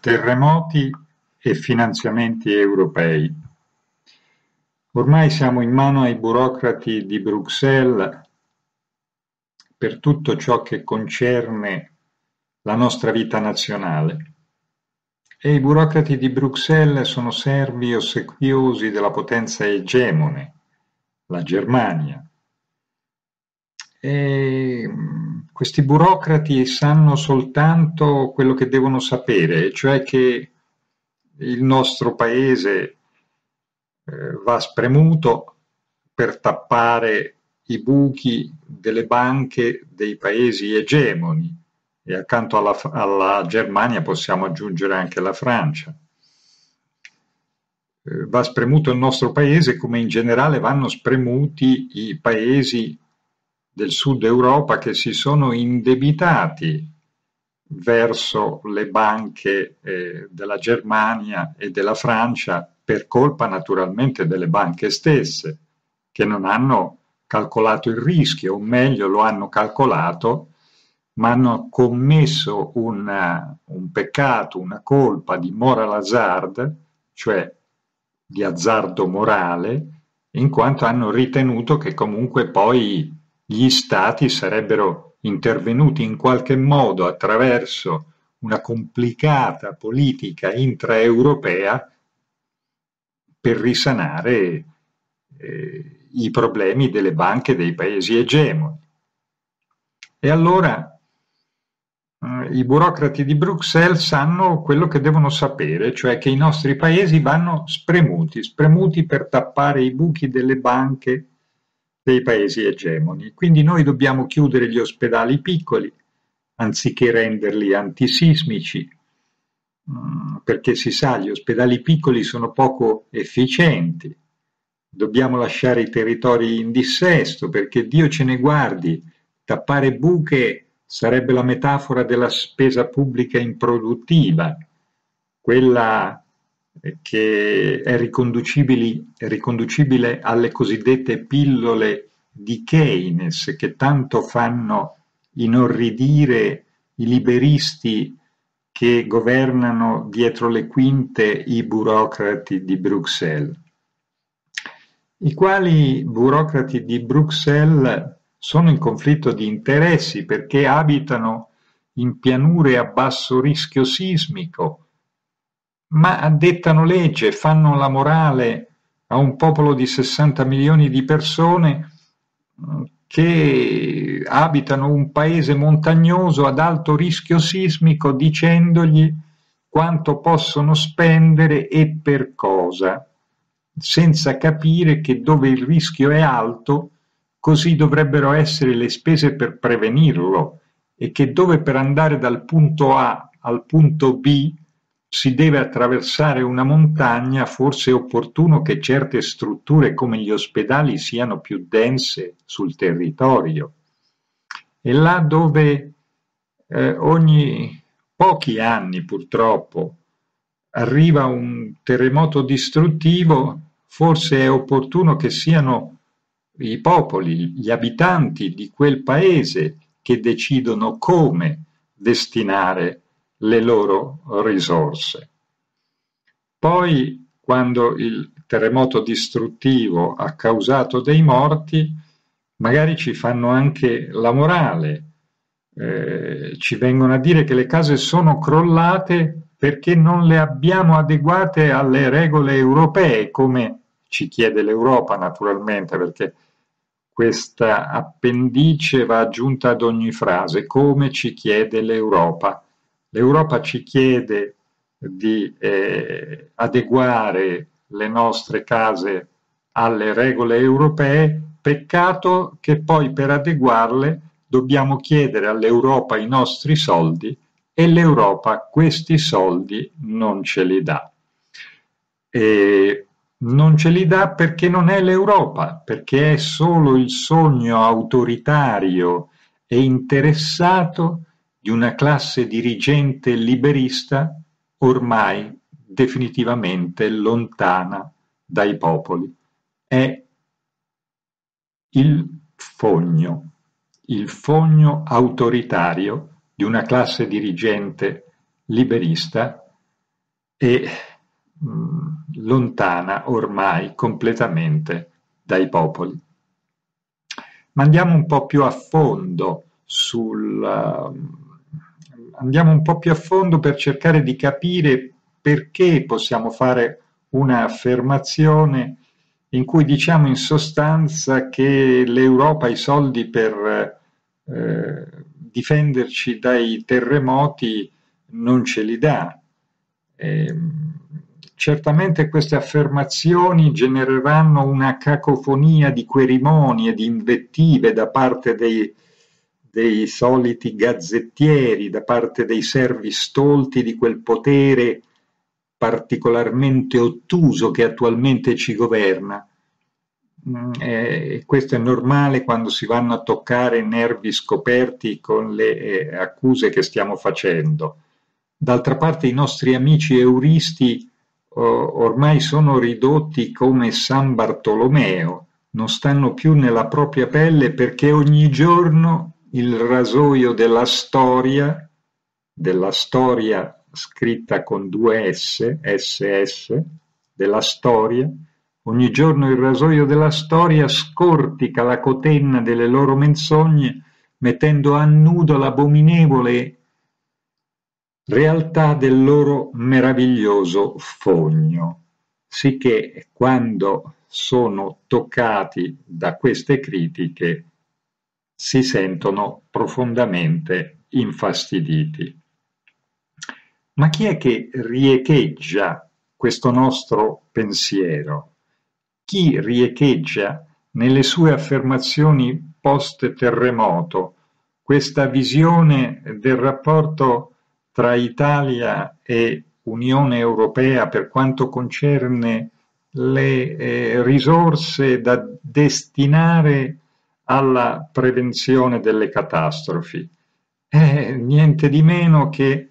Terremoti e finanziamenti europei. Ormai siamo in mano ai burocrati di Bruxelles per tutto ciò che concerne la nostra vita nazionale. E i burocrati di Bruxelles sono servi ossequiosi della potenza egemone, la Germania. E questi burocrati sanno soltanto quello che devono sapere, cioè che il nostro paese va spremuto per tappare i buchi delle banche dei paesi egemoni, e accanto alla Germania possiamo aggiungere anche la Francia. Va spremuto il nostro paese come in generale vanno spremuti i paesi del sud Europa che si sono indebitati verso le banche della Germania e della Francia per colpa naturalmente delle banche stesse, che non hanno calcolato il rischio, o meglio lo hanno calcolato, ma hanno commesso un peccato, una colpa di moral hazard, cioè di azzardo morale, in quanto hanno ritenuto che comunque poi gli stati sarebbero intervenuti in qualche modo attraverso una complicata politica intraeuropea per risanare i problemi delle banche dei paesi egemoni. E allora i burocrati di Bruxelles sanno quello che devono sapere, cioè che i nostri paesi vanno spremuti per tappare i buchi delle banche dei paesi egemoni. Quindi noi dobbiamo chiudere gli ospedali piccoli, anziché renderli antisismici, perché si sa, gli ospedali piccoli sono poco efficienti. Dobbiamo lasciare i territori in dissesto, perché Dio ce ne guardi, tappare buche sarebbe la metafora della spesa pubblica improduttiva, quella che è riconducibile alle cosiddette pillole di Keynes, che tanto fanno inorridire i liberisti che governano dietro le quinte i burocrati di Bruxelles. I quali burocrati di Bruxelles sono in conflitto di interessi perché abitano in pianure a basso rischio sismico, ma dettano legge, fanno la morale a un popolo di 60 milioni di persone che abitano un paese montagnoso ad alto rischio sismico, dicendogli quanto possono spendere e per cosa, senza capire che dove il rischio è alto, così dovrebbero essere le spese per prevenirlo, e che dove per andare dal punto A al punto B si deve attraversare una montagna, forse è opportuno che certe strutture come gli ospedali siano più dense sul territorio. E là dove ogni pochi anni purtroppo arriva un terremoto distruttivo, forse è opportuno che siano i popoli, gli abitanti di quel paese che decidono come destinare le loro risorse. Poi, quando il terremoto distruttivo ha causato dei morti, magari ci fanno anche la morale, ci vengono a dire che le case sono crollate perché non le abbiamo adeguate alle regole europee, come ci chiede l'Europa naturalmente, perché questa appendice va aggiunta ad ogni frase, come ci chiede l'Europa. L'Europa ci chiede di adeguare le nostre case alle regole europee, peccato che poi per adeguarle dobbiamo chiedere all'Europa i nostri soldi e l'Europa questi soldi non ce li dà. E non ce li dà perché non è l'Europa, perché è solo il sogno autoritario e interessato di una classe dirigente liberista ormai definitivamente lontana dai popoli. È il fogno autoritario di una classe dirigente liberista e lontana ormai completamente dai popoli. Ma andiamo un po' più a fondo andiamo un po' più a fondo per cercare di capire perché possiamo fare un'affermazione in cui diciamo in sostanza che l'Europa ha i soldi per difenderci dai terremoti non ce li dà. Certamente queste affermazioni genereranno una cacofonia di querimoni e di invettive da parte dei soliti gazzettieri, da parte dei servi stolti di quel potere particolarmente ottuso che attualmente ci governa. Questo è normale quando si vanno a toccare nervi scoperti con le accuse che stiamo facendo. D'altra parte i nostri amici euristi ormai sono ridotti come San Bartolomeo, non stanno più nella propria pelle perché ogni giorno il rasoio della storia scritta con due S, SS, della storia, ogni giorno il rasoio della storia scortica la cotenna delle loro menzogne mettendo a nudo l'abominevole realtà del loro meraviglioso fogno, sicché quando sono toccati da queste critiche si sentono profondamente infastiditi. Ma chi è che riecheggia questo nostro pensiero? Chi riecheggia nelle sue affermazioni post-terremoto questa visione del rapporto tra Italia e Unione Europea per quanto concerne le risorse da destinare alla prevenzione delle catastrofi? Niente di meno che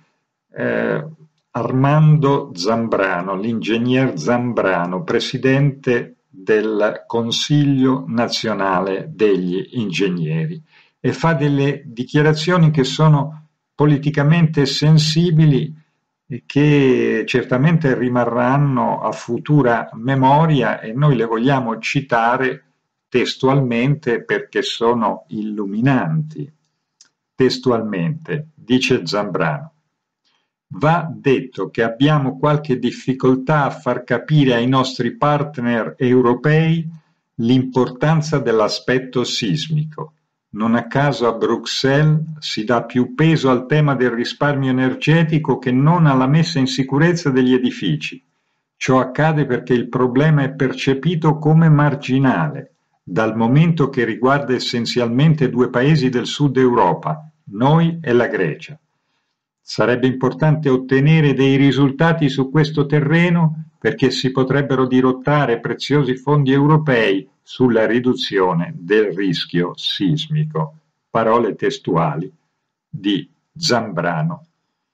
Armando Zambrano, l'ingegner Zambrano, presidente del Consiglio nazionale degli ingegneri, e fa delle dichiarazioni che sono politicamente sensibili e che certamente rimarranno a futura memoria e noi le vogliamo citare testualmente perché sono illuminanti. Testualmente, dice Zambrano: va detto che abbiamo qualche difficoltà a far capire ai nostri partner europei l'importanza dell'aspetto sismico. Non a caso a Bruxelles si dà più peso al tema del risparmio energetico che non alla messa in sicurezza degli edifici. Ciò accade perché il problema è percepito come marginale, dal momento che riguarda essenzialmente due paesi del sud Europa, noi e la Grecia. Sarebbe importante ottenere dei risultati su questo terreno perché si potrebbero dirottare preziosi fondi europei sulla riduzione del rischio sismico. Parole testuali di Zambrano.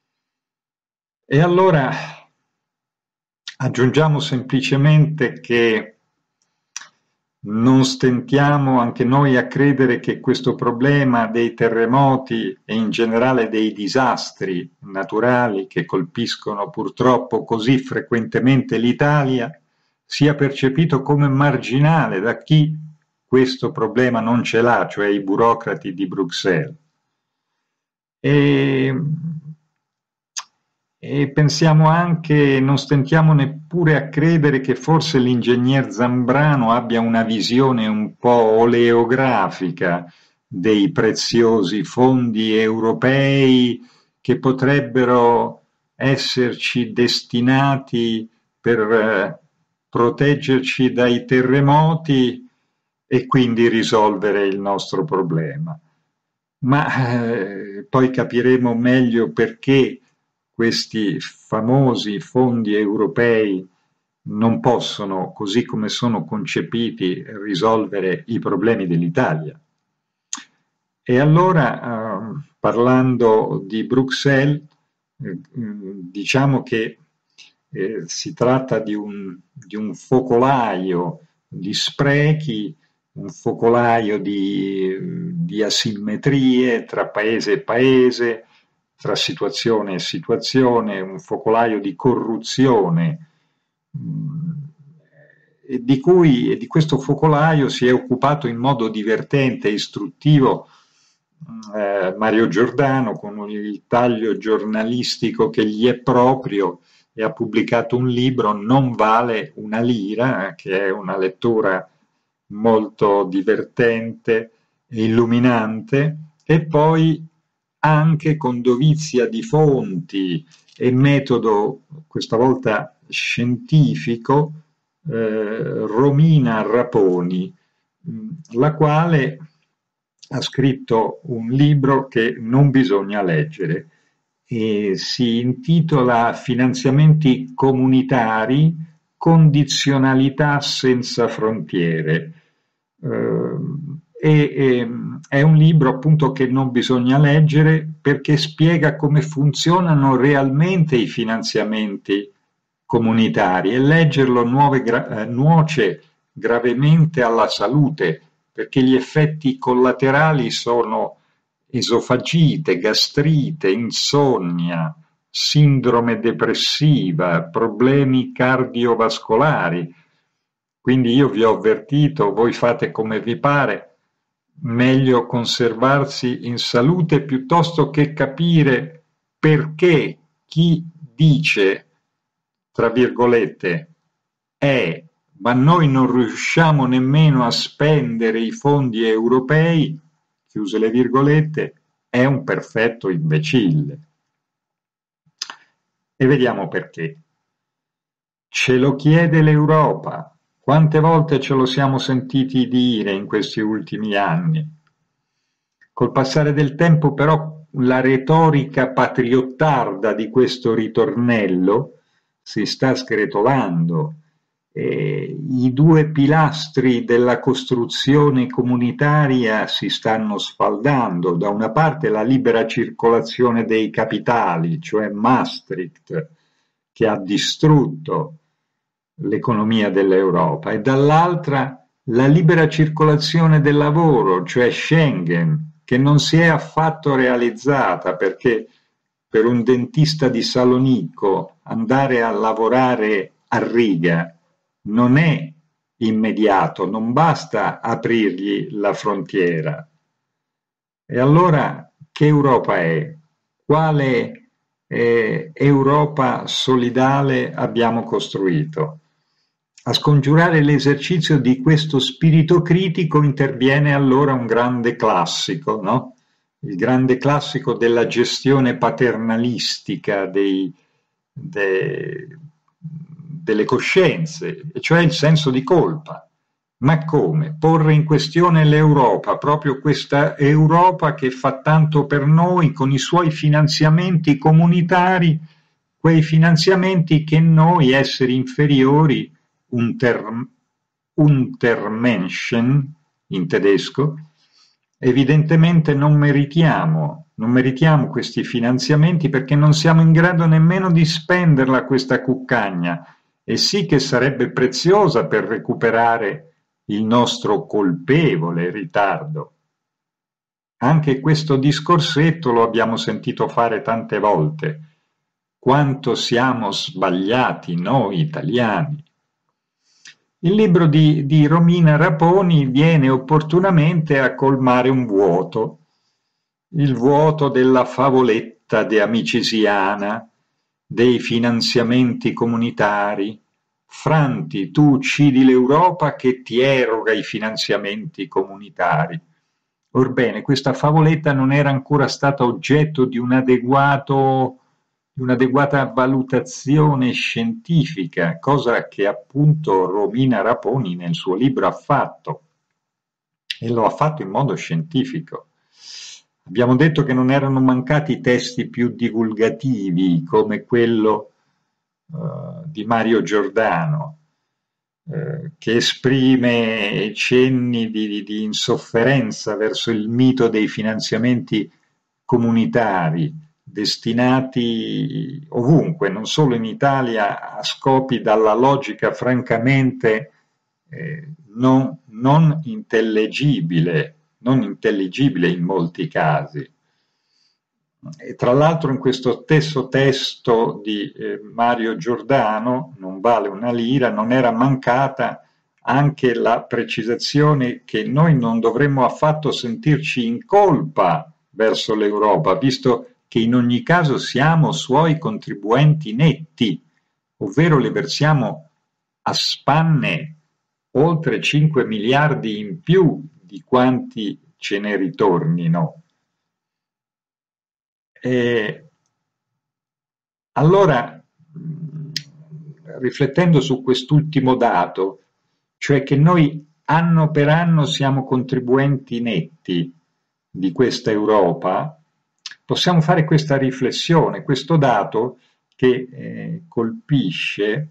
E allora aggiungiamo semplicemente che non stentiamo anche noi a credere che questo problema dei terremoti e in generale dei disastri naturali che colpiscono purtroppo così frequentemente l'Italia sia percepito come marginale da chi questo problema non ce l'ha, cioè i burocrati di Bruxelles. E pensiamo anche, non stentiamo neppure a credere che forse l'ingegner Zambrano abbia una visione un po' oleografica dei preziosi fondi europei che potrebbero esserci destinati per proteggerci dai terremoti e quindi risolvere il nostro problema. Ma poi capiremo meglio perché questi famosi fondi europei non possono, così come sono concepiti, risolvere i problemi dell'Italia. E allora, parlando di Bruxelles, diciamo che si tratta di un focolaio di sprechi, un focolaio di asimmetrie tra paese e paese, tra situazione e situazione, un focolaio di corruzione, e di questo focolaio si è occupato in modo divertente e istruttivo Mario Giordano, con il taglio giornalistico che gli è proprio, e ha pubblicato un libro, Non vale una lira, che è una lettura molto divertente e illuminante, e poi anche con dovizia di fonti e metodo, questa volta scientifico, Romina Raponi, la quale ha scritto un libro che non bisogna leggere e si intitola Finanziamenti comunitari, condizionalità senza frontiere. È un libro appunto che non bisogna leggere perché spiega come funzionano realmente i finanziamenti comunitari, e leggerlo nuoce gravemente alla salute, perché gli effetti collaterali sono esofagite, gastrite, insonnia, sindrome depressiva, problemi cardiovascolari. Quindi io vi ho avvertito, voi fate come vi pare, meglio conservarsi in salute piuttosto che capire perché chi dice, tra virgolette, ma noi non riusciamo nemmeno a spendere i fondi europei, chiuse le virgolette, è un perfetto imbecille. E vediamo perché. Ce lo chiede l'Europa. Quante volte ce lo siamo sentiti dire in questi ultimi anni? Col passare del tempo, però, la retorica patriottarda di questo ritornello si sta sgretolando. I due pilastri della costruzione comunitaria si stanno sfaldando. Da una parte la libera circolazione dei capitali, cioè Maastricht, che ha distrutto l'economia dell'Europa, e dall'altra la libera circolazione del lavoro, cioè Schengen, che non si è affatto realizzata, perché per un dentista di Salonico andare a lavorare a Riga non è immediato, non basta aprirgli la frontiera. E allora che Europa è? Quale Europa solidale abbiamo costruito? A scongiurare l'esercizio di questo spirito critico interviene allora un grande classico, no? Il grande classico della gestione paternalistica delle coscienze, e cioè il senso di colpa. Ma come? Porre in questione l'Europa, proprio questa Europa che fa tanto per noi con i suoi finanziamenti comunitari, quei finanziamenti che noi, esseri inferiori, Untermenschen in tedesco, evidentemente non meritiamo questi finanziamenti perché non siamo in grado nemmeno di spenderla questa cuccagna, e sì che sarebbe preziosa per recuperare il nostro colpevole ritardo. Anche questo discorsetto lo abbiamo sentito fare tante volte. Quanto siamo sbagliati noi italiani. Il libro di Romina Raponi viene opportunamente a colmare un vuoto, il vuoto della favoletta de amicisiana, dei finanziamenti comunitari. Franti, tu uccidi l'Europa che ti eroga i finanziamenti comunitari. Orbene, questa favoletta non era ancora stata oggetto di un'adeguata valutazione scientifica, cosa che appunto Romina Raponi nel suo libro ha fatto, e lo ha fatto in modo scientifico. Abbiamo detto che non erano mancati testi più divulgativi come quello di Mario Giordano, che esprime cenni di insofferenza verso il mito dei finanziamenti comunitari destinati ovunque, non solo in Italia, a scopi dalla logica francamente non intelligibile in molti casi. E tra l'altro in questo stesso testo di Mario Giordano, non vale una lira, non era mancata anche la precisazione che noi non dovremmo affatto sentirci in colpa verso l'Europa, visto che in ogni caso siamo suoi contribuenti netti, ovvero le versiamo a spanne oltre 5 miliardi in più di quanti ce ne ritornino. Allora, riflettendo su quest'ultimo dato, cioè che noi anno per anno siamo contribuenti netti di questa Europa, possiamo fare questa riflessione, questo dato che colpisce,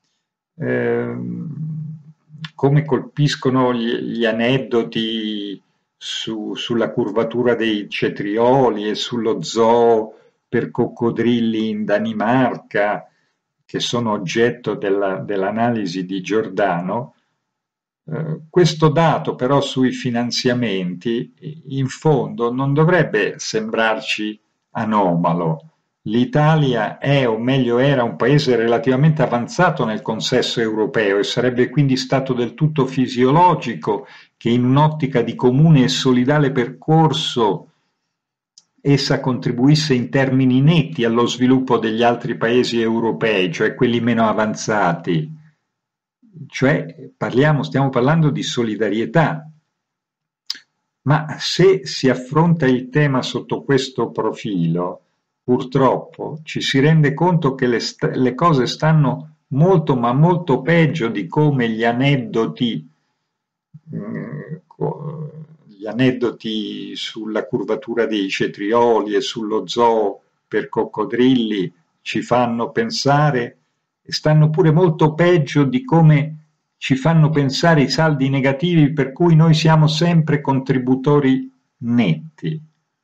come colpiscono gli aneddoti sulla curvatura dei cetrioli e sullo zoo per coccodrilli in Danimarca, che sono oggetto dell'analisi di Giordano. Questo dato però sui finanziamenti in fondo non dovrebbe sembrarci anomalo. L'Italia è, o meglio era, un paese relativamente avanzato nel consesso europeo e sarebbe quindi stato del tutto fisiologico che in un'ottica di comune e solidale percorso essa contribuisse in termini netti allo sviluppo degli altri paesi europei, cioè quelli meno avanzati. Cioè stiamo parlando di solidarietà. Ma se si affronta il tema sotto questo profilo, purtroppo ci si rende conto che le cose stanno molto ma molto peggio di come gli aneddoti sulla curvatura dei cetrioli e sullo zoo per coccodrilli ci fanno pensare, e stanno pure molto peggio di come ci fanno pensare i saldi negativi per cui noi siamo sempre contributori netti.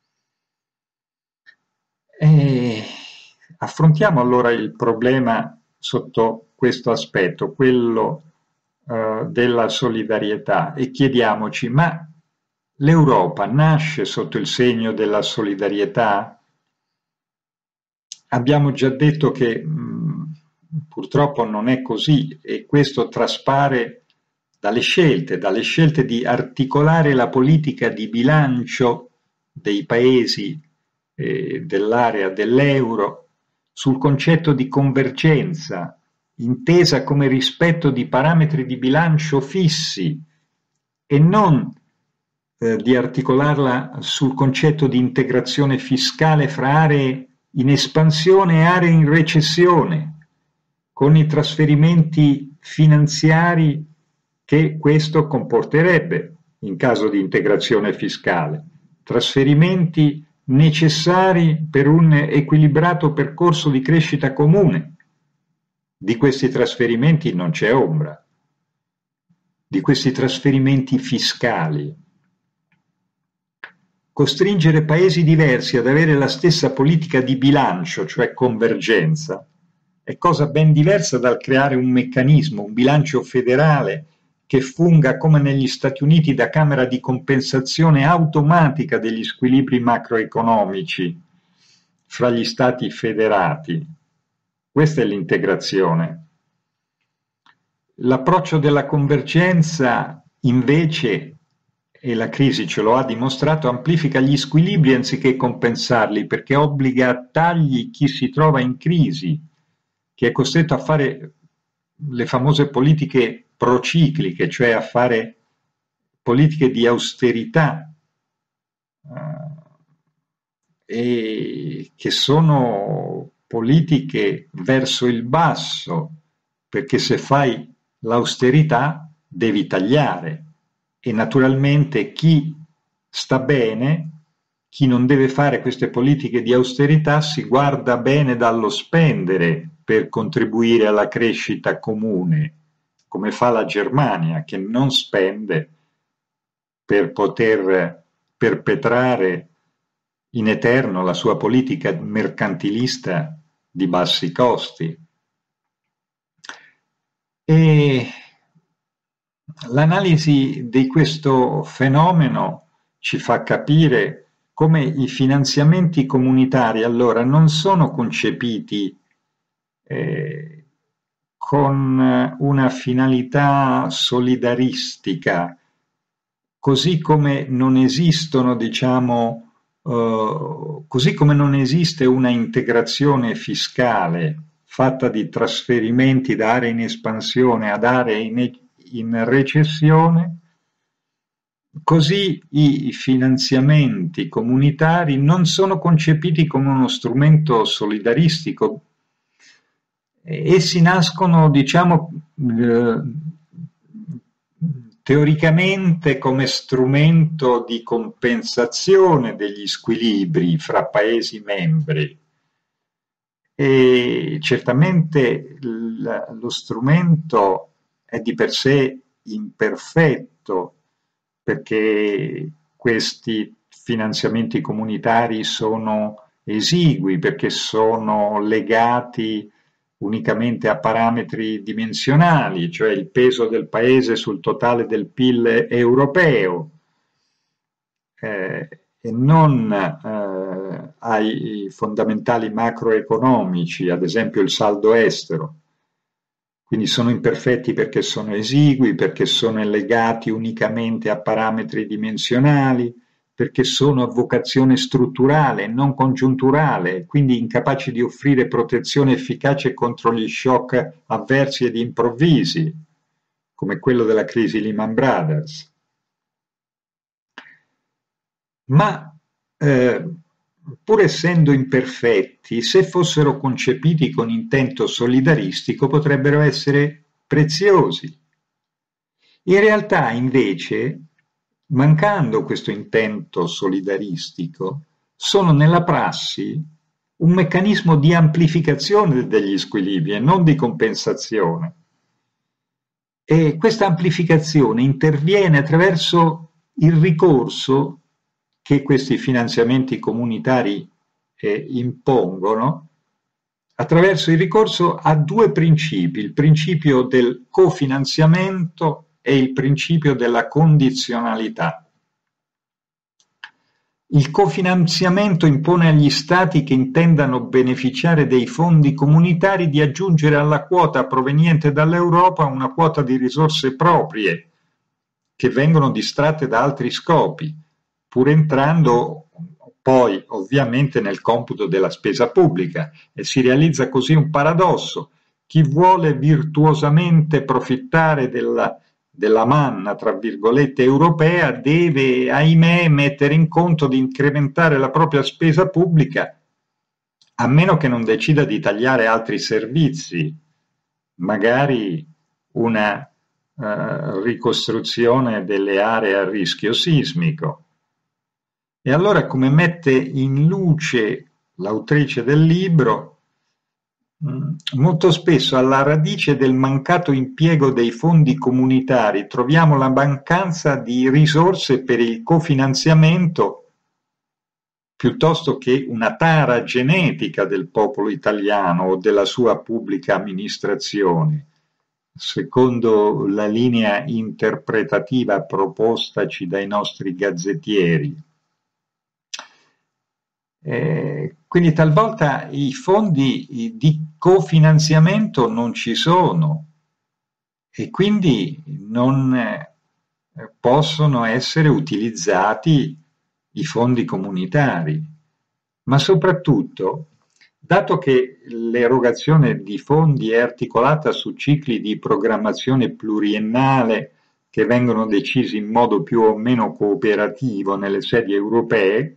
E affrontiamo allora il problema sotto questo aspetto, quello della solidarietà, e chiediamoci: ma l'Europa nasce sotto il segno della solidarietà? Abbiamo già detto che purtroppo non è così, e questo traspare dalle scelte di articolare la politica di bilancio dei paesi dell'area dell'euro sul concetto di convergenza, intesa come rispetto di parametri di bilancio fissi, e non di articolarla sul concetto di integrazione fiscale fra aree in espansione e aree in recessione, con i trasferimenti finanziari che questo comporterebbe in caso di integrazione fiscale, trasferimenti necessari per un equilibrato percorso di crescita comune. Di questi trasferimenti non c'è ombra, di questi trasferimenti fiscali. Costringere paesi diversi ad avere la stessa politica di bilancio, cioè convergenza, è cosa ben diversa dal creare un meccanismo, un bilancio federale che funga come negli Stati Uniti da camera di compensazione automatica degli squilibri macroeconomici fra gli stati federati. Questa è l'integrazione. L'approccio della convergenza, invece, e la crisi ce lo ha dimostrato, amplifica gli squilibri anziché compensarli, perché obbliga a tagli chi si trova in crisi, che è costretto a fare le famose politiche procicliche, cioè a fare politiche di austerità, e che sono politiche verso il basso, perché se fai l'austerità devi tagliare, e naturalmente chi sta bene, chi non deve fare queste politiche di austerità, si guarda bene dallo spendere per contribuire alla crescita comune, come fa la Germania, che non spende per poter perpetrare in eterno la sua politica mercantilista di bassi costi. E l'analisi di questo fenomeno ci fa capire come i finanziamenti comunitari allora non sono concepiti con una finalità solidaristica, così come non esistono, diciamo, così come non esiste una integrazione fiscale fatta di trasferimenti da aree in espansione ad aree in recessione, così i finanziamenti comunitari non sono concepiti come uno strumento solidaristico. Essi nascono, diciamo, teoricamente come strumento di compensazione degli squilibri fra Paesi membri. E certamente lo strumento è di per sé imperfetto, perché questi finanziamenti comunitari sono esigui, perché sono legati unicamente a parametri dimensionali, cioè il peso del paese sul totale del PIL europeo, e non ai fondamentali macroeconomici, ad esempio il saldo estero. Quindi sono imperfetti perché sono esigui, perché sono legati unicamente a parametri dimensionali, perché sono a vocazione strutturale, non congiunturale, quindi incapaci di offrire protezione efficace contro gli shock avversi ed improvvisi, come quello della crisi Lehman Brothers. Ma pur essendo imperfetti, se fossero concepiti con intento solidaristico, potrebbero essere preziosi. In realtà, invece, mancando questo intento solidaristico, sono nella prassi un meccanismo di amplificazione degli squilibri e non di compensazione. E questa amplificazione interviene attraverso il ricorso che questi finanziamenti comunitari impongono, attraverso il ricorso a due principi, il principio del cofinanziamento e il principio della condizionalità. Il cofinanziamento impone agli Stati che intendano beneficiare dei fondi comunitari di aggiungere alla quota proveniente dall'Europa una quota di risorse proprie che vengono distratte da altri scopi, pur entrando poi ovviamente nel computo della spesa pubblica, e si realizza così un paradosso. Chi vuole virtuosamente profittare della manna, tra virgolette, europea, deve, ahimè, mettere in conto di incrementare la propria spesa pubblica, a meno che non decida di tagliare altri servizi, magari una ricostruzione delle aree a rischio sismico. E allora, come mette in luce l'autrice del libro, molto spesso alla radice del mancato impiego dei fondi comunitari troviamo la mancanza di risorse per il cofinanziamento piuttosto che una tara genetica del popolo italiano o della sua pubblica amministrazione, secondo la linea interpretativa propostaci dai nostri gazzettieri. Quindi talvolta i fondi di cofinanziamento non ci sono e quindi non possono essere utilizzati i fondi comunitari, ma soprattutto, dato che l'erogazione di fondi è articolata su cicli di programmazione pluriennale che vengono decisi in modo più o meno cooperativo nelle sedi europee,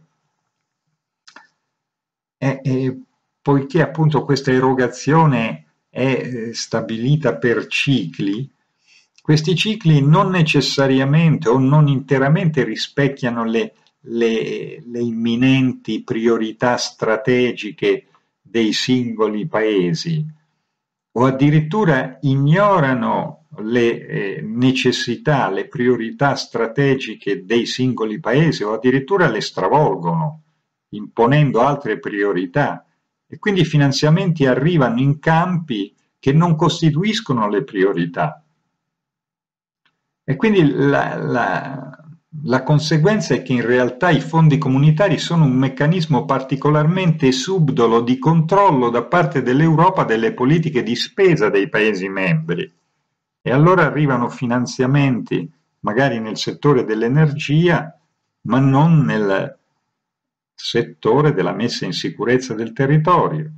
poiché appunto questa erogazione è stabilita per cicli, questi cicli non necessariamente o non interamente rispecchiano le imminenti priorità strategiche dei singoli paesi o addirittura ignorano le necessità, le priorità strategiche dei singoli paesi o addirittura le stravolgono, imponendo altre priorità, e quindi i finanziamenti arrivano in campi che non costituiscono le priorità. E quindi la conseguenza è che in realtà i fondi comunitari sono un meccanismo particolarmente subdolo di controllo da parte dell'Europa delle politiche di spesa dei Paesi membri. E allora arrivano finanziamenti magari nel settore dell'energia, ma non nel settore della messa in sicurezza del territorio.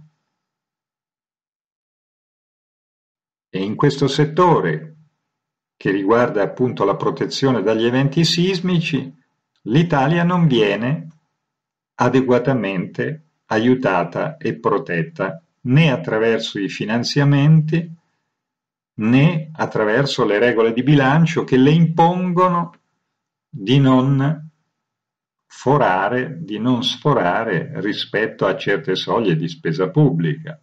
E in questo settore, che riguarda appunto la protezione dagli eventi sismici, l'Italia non viene adeguatamente aiutata e protetta né attraverso i finanziamenti né attraverso le regole di bilancio che le impongono di non di non sforare rispetto a certe soglie di spesa pubblica.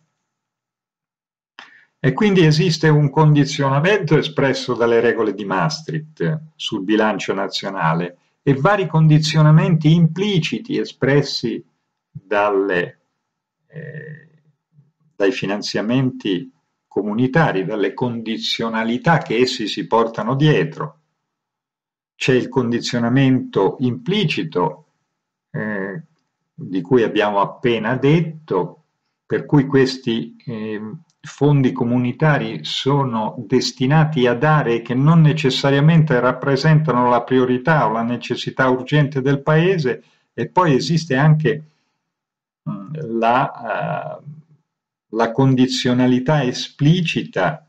E quindi esiste un condizionamento espresso dalle regole di Maastricht sul bilancio nazionale e vari condizionamenti impliciti espressi dai finanziamenti comunitari, dalle condizionalità che essi si portano dietro. C'è il condizionamento implicito di cui abbiamo appena detto, per cui questi fondi comunitari sono destinati a aree che non necessariamente rappresentano la priorità o la necessità urgente del Paese, e poi esiste anche la condizionalità esplicita,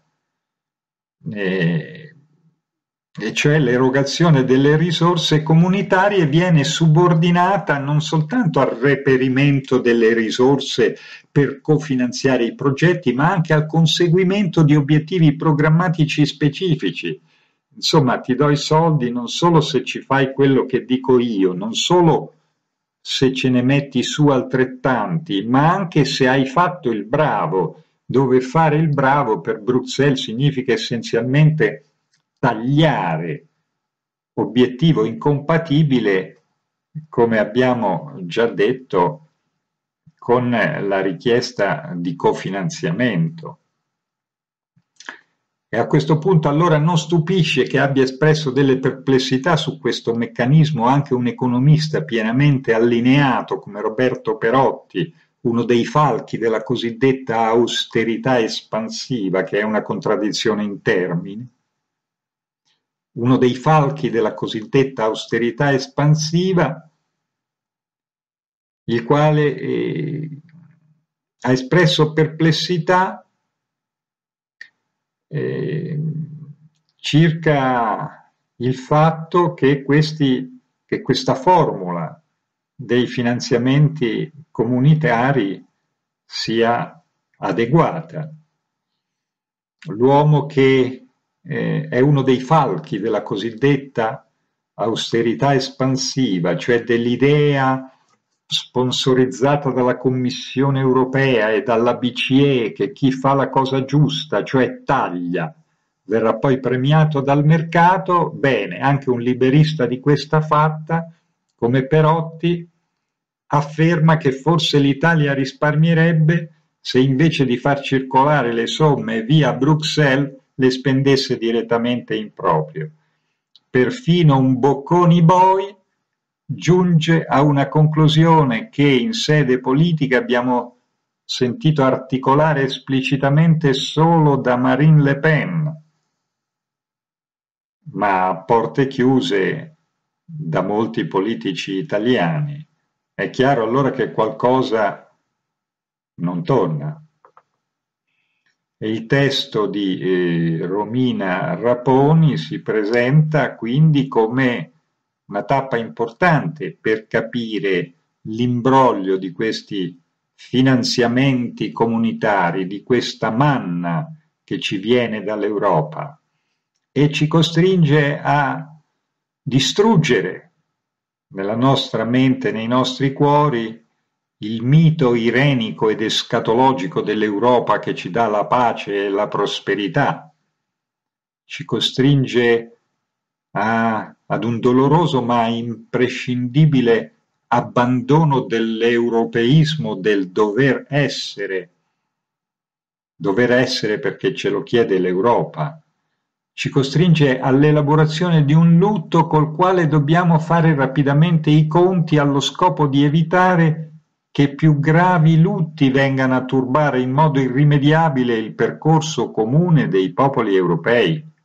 e cioè l'erogazione delle risorse comunitarie viene subordinata non soltanto al reperimento delle risorse per cofinanziare i progetti, ma anche al conseguimento di obiettivi programmatici specifici. Insomma, ti do i soldi non solo se ci fai quello che dico io, non solo se ce ne metti su altrettanti, ma anche se hai fatto il bravo, dove fare il bravo per Bruxelles significa essenzialmente tagliare obiettivo incompatibile, come abbiamo già detto, con la richiesta di cofinanziamento. E a questo punto allora non stupisce che abbia espresso delle perplessità su questo meccanismo anche un economista pienamente allineato come Roberto Perotti, uno dei falchi della cosiddetta austerità espansiva, che è una contraddizione in termini. Uno dei falchi della cosiddetta austerità espansiva, il quale ha espresso perplessità circa il fatto che questa formula dei finanziamenti comunitari sia adeguata. L'uomo che è uno dei falchi della cosiddetta austerità espansiva, cioè dell'idea sponsorizzata dalla Commissione europea e dalla BCE che chi fa la cosa giusta, cioè taglia, verrà poi premiato dal mercato. Bene, anche un liberista di questa fatta, come Perotti, afferma che forse l'Italia risparmierebbe se invece di far circolare le somme via Bruxelles le spendesse direttamente in proprio. Perfino un Bocconi Boy giunge a una conclusione che in sede politica abbiamo sentito articolare esplicitamente solo da Marine Le Pen, ma a porte chiuse da molti politici italiani. È chiaro allora che qualcosa non torna. E il testo di Romina Raponi si presenta quindi come una tappa importante per capire l'imbroglio di questi finanziamenti comunitari, di questa manna che ci viene dall'Europa e ci costringe a distruggere nella nostra mente, nei nostri cuori, il mito irenico ed escatologico dell'Europa che ci dà la pace e la prosperità. Ci costringe ad un doloroso ma imprescindibile abbandono dell'europeismo, del dover essere perché ce lo chiede l'Europa, ci costringe all'elaborazione di un lutto col quale dobbiamo fare rapidamente i conti allo scopo di evitare che più gravi lutti vengano a turbare in modo irrimediabile il percorso comune dei popoli europei.